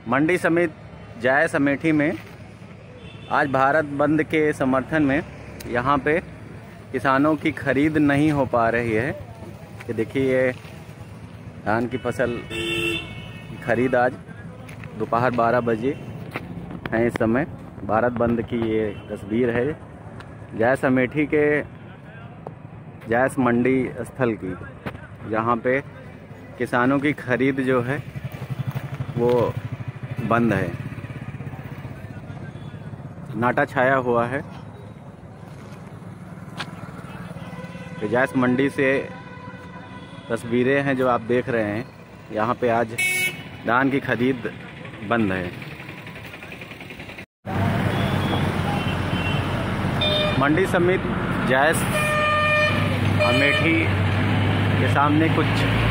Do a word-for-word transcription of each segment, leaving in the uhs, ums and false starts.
मंडी समिति जायस अमेठी में आज भारत बंद के समर्थन में यहाँ पे किसानों की खरीद नहीं हो पा रही है। कि देखिए ये धान की फसल की खरीद आज दोपहर बारह बजे है। इस समय भारत बंद की ये तस्वीर है जायस अमेठी के जायस मंडी स्थल की, जहाँ पे किसानों की खरीद जो है वो बंद है। नाटा छाया हुआ है। जायस मंडी से तस्वीरें हैं जो आप देख रहे हैं। यहाँ पे आज धान की खरीद बंद है। मंडी समिति जायस अमेठी के सामने कुछ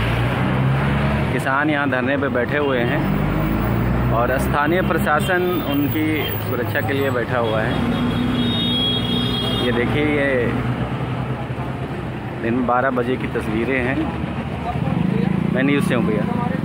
किसान यहाँ धरने पे बैठे हुए हैं और स्थानीय प्रशासन उनकी सुरक्षा के लिए बैठा हुआ है। ये देखिए ये दिन बारह बजे की तस्वीरें हैं। मैं न्यूज़ से हूँ भैया।